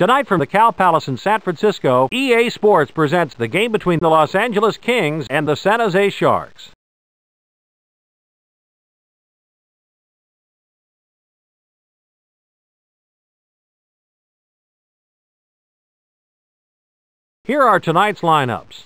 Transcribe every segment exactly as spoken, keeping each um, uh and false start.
Tonight from the Cow Palace in San Francisco, E A Sports presents the game between the Los Angeles Kings and the San Jose Sharks. Here are tonight's lineups.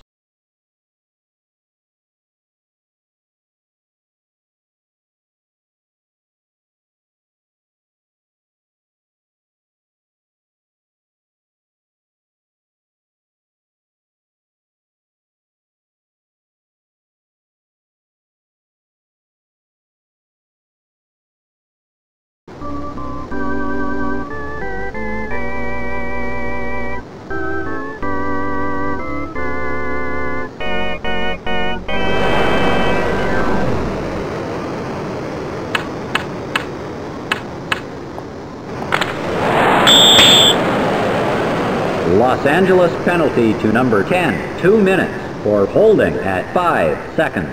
Los Angeles penalty to number ten, two minutes for holding at five seconds.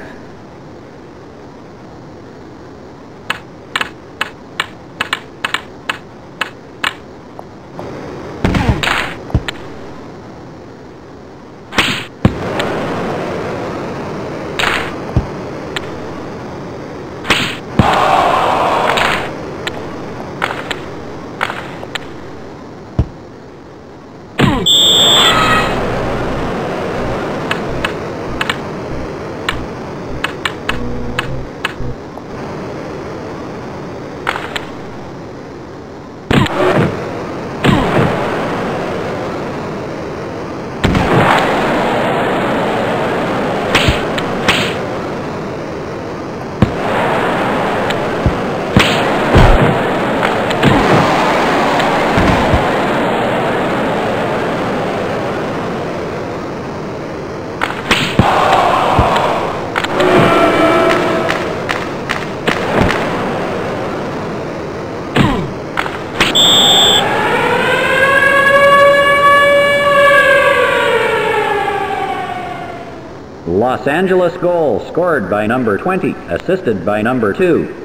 Los Angeles goal scored by number twenty, assisted by number two.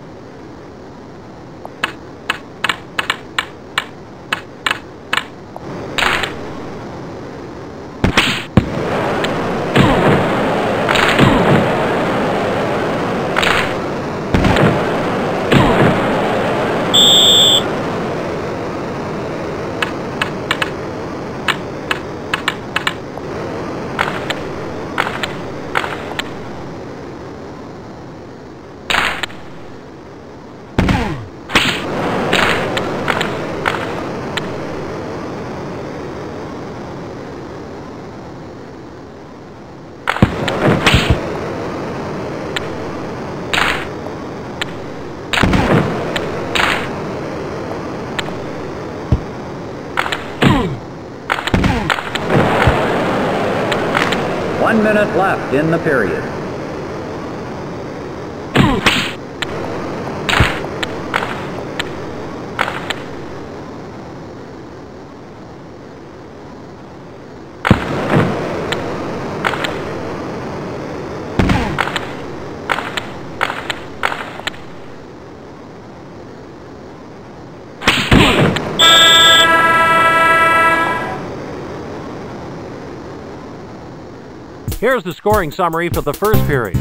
One minute left in the period. Here's the scoring summary for the first period.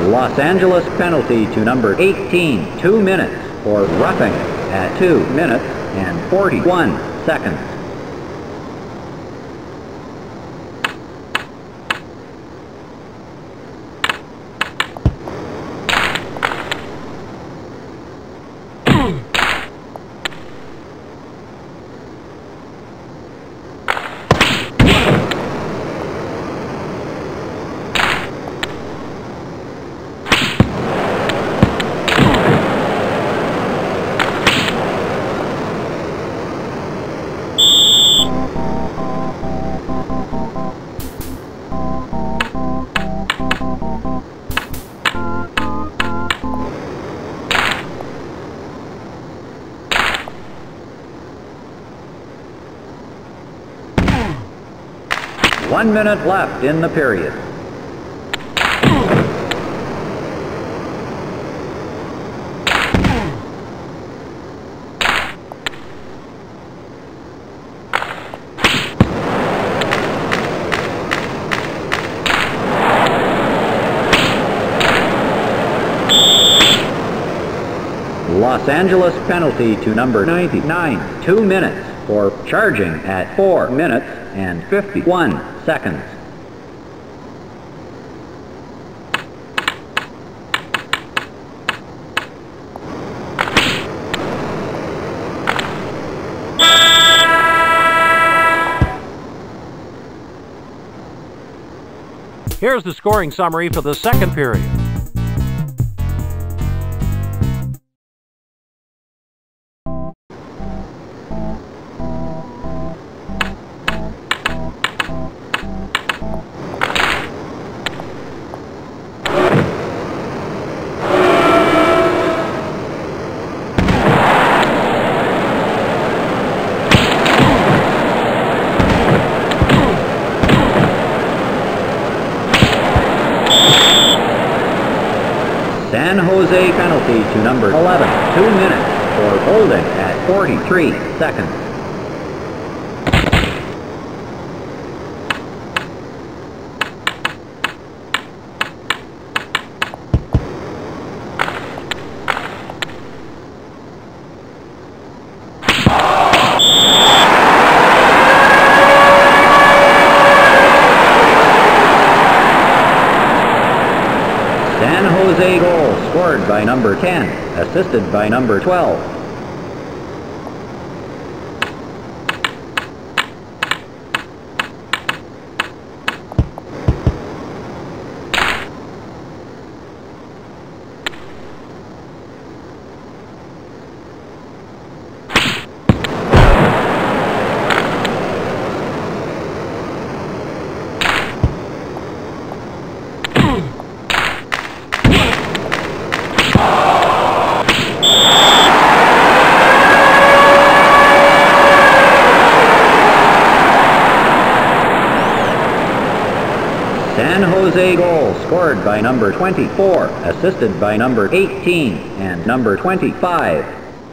Los Angeles penalty to number eighteen, two minutes for roughing at two minutes and forty-one seconds. One minute left in the period. Los Angeles penalty to number ninety-nine, two minutes for charging at four minutes and fifty-one seconds. Here's the scoring summary for the second period. San Jose penalty to number eleven, two minutes for holding at forty-three seconds. San Jose goal scored by number ten, assisted by number twelve. San Jose goal scored by number twenty-four, assisted by number eighteen and number twenty-five.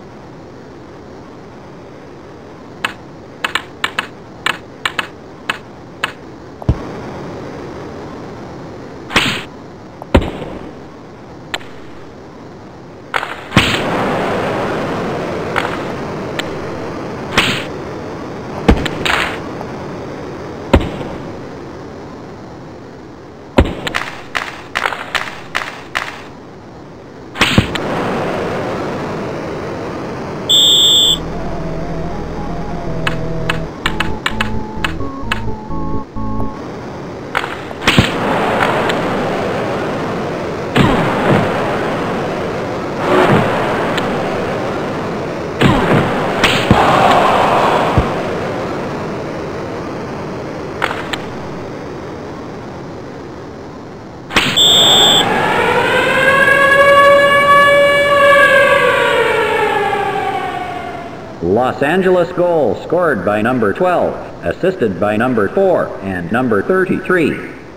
Los Angeles goal scored by number twelve, assisted by number four and number thirty-three.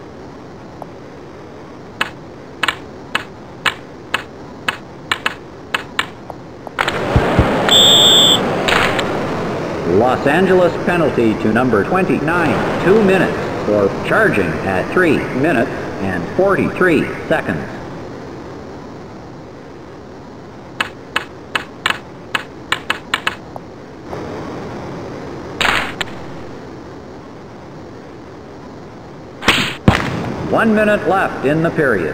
Los Angeles penalty to number twenty-nine, two minutes for charging at three minutes and forty-three seconds. One minute left in the period.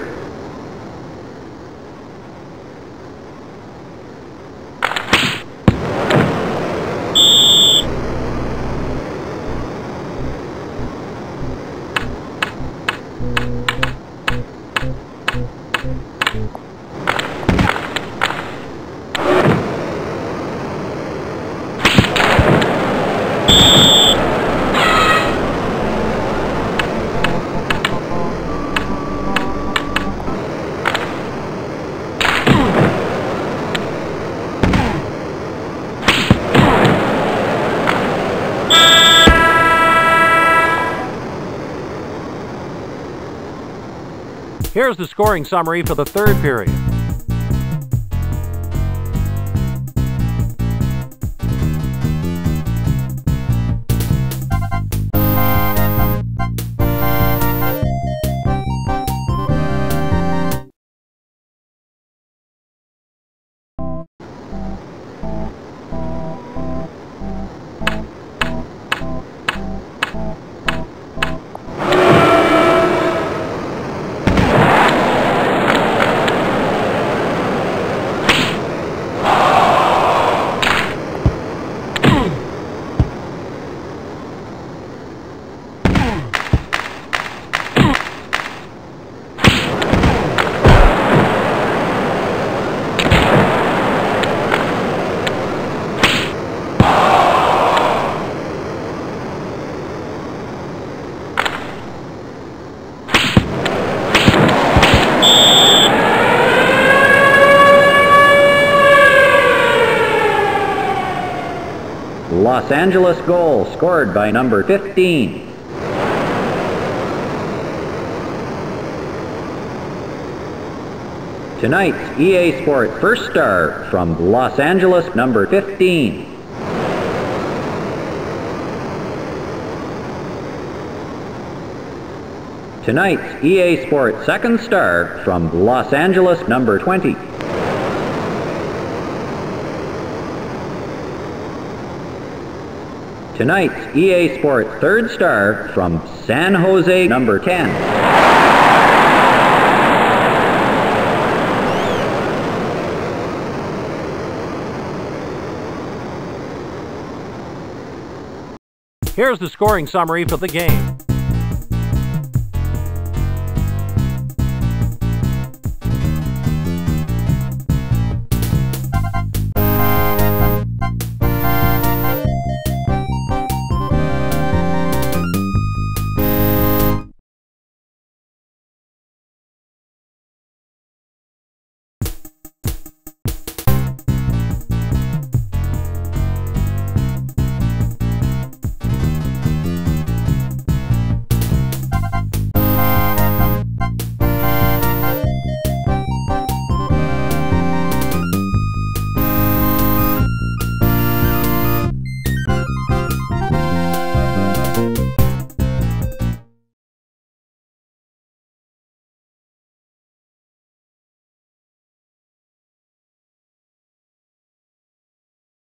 Here's the scoring summary for the third period. Los Angeles goal scored by number fifteen. Tonight's E A Sport first star from Los Angeles, number fifteen. Tonight's E A Sport second star from Los Angeles, number twenty. Tonight's E A Sport third star from San Jose, number ten. Here's the scoring summary for the game.